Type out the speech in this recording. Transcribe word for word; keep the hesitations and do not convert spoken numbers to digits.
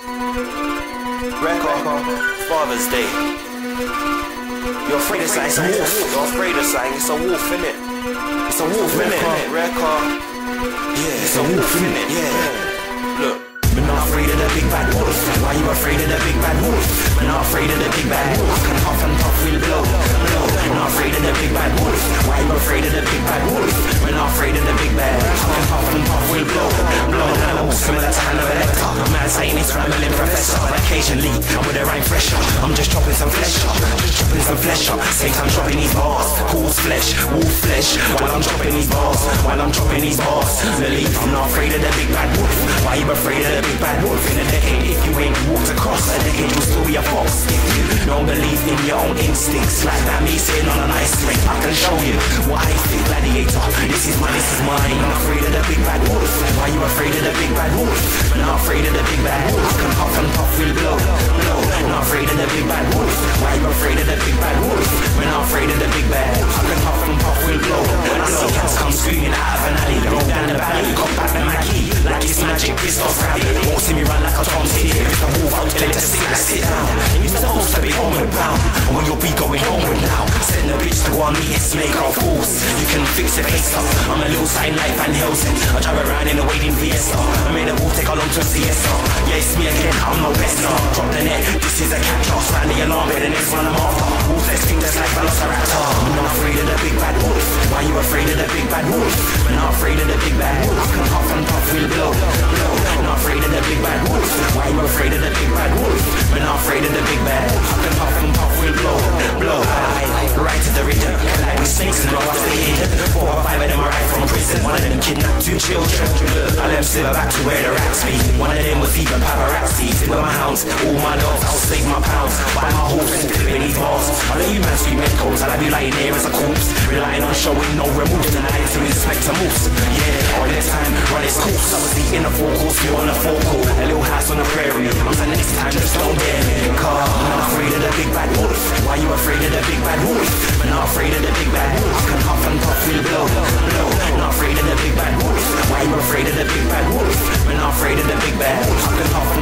Record, Father's Day. You're afraid of something, it's a wolf. You're afraid of something, it's a wolf, innit? It's a wolf, innit? Record, yeah, it's a wolf, innit? Yeah. Look. We're not afraid of the big bad wolf. Why you afraid of the big bad wolf? We're not afraid of the big bad wolf. I can huff and puff, we'll blow, blow. We're not afraid of the big bad wolf. Why you afraid of the big bad wolf? We're not afraid of the big bad. I can huff and puff, we'll blow, blow. Animal similar to Hannibal Lecter. Mad Satanist, rambling professor. But occasionally, I'm with a rhyme fresher. I'm just chopping some flesh up, just chopping some flesh up. Same time chopping these bars. Cool's flesh, wolf flesh. While I'm chopping these bars, while I'm chopping these bars. Believe I'm not afraid of the big bad wolf. Why you afraid of the big bad wolf? In a decade, if you ain't walked across a decade, you'll still be a fox. If you don't believe in your own instincts, like that me sitting on an ice rink, I can show you what I think. Gladiator, this is mine, this is mine. I'm afraid of the big bad wolf. Why you afraid of the big bad wolf? I'm not afraid of the big bad wolf. I can huff and puff, we'll blow, blow. I'm not afraid of the big bad wolf. Why you afraid of the big bad wolf? We're not afraid of the big bad. I can huff and puff, we'll blow. I see cats come screaming out of an alley, roll down the valley, got back the Mackie, like it's magic, pissed off rabbit. Won't see me run like a Tom City. If the wolf out, tell it to sit, I sit down. You're supposed to be homeward bound, and when you'll be going homeward now. Send the bitch to go on me, it's make our fools. You can fix it, face up. I'm a little sign like Van Helsing. I drive around in a waiting Fiesta. I made a wolf take along to a siesta. Yeah, it's me again, I'm no best now. Drop the net, this is a cat toss. Round the alarm, but the next one I'm after. Wolf, let's think that's like Velociraptor. I'm not afraid of the big bad wolf. Why you afraid of the big bad wolf? I'm not afraid of the big bad wolf. I can huff and puff, we'll blow, blow. I'm not afraid of the big bad wolf. Why you afraid of the big bad wolf? We're not afraid of the big bad. I can huff and puff, we'll blow, blow. I right to the rhythm, like we snakes and blow off the head. Four or five of them are right from prison. One of them kidnapped two children. I let them slip back to where the rats be. One of them was even paparazzi. With my hounds, all my dogs, I'll save my pounds. Buy my horse and clipping these bars. I let you man scream echoes. I'll have you lying there as a corpse, relying on showing no remorse. Denying to inspect a moose. Yeah, all this time, run its course. I was the inner four course, you on the four court. A little house on the prairie. I'm the next time, just don't dare me. Car, I'm not afraid of the big bad wolf. Why you afraid of the big bad wolf? I'm not afraid of the big bad wolf. I can huff and puff, we'll blow, blow. I'm not afraid of the big bad wolf. Why you afraid of the big bad wolf? I'm not afraid of the big bad wolf. I can huff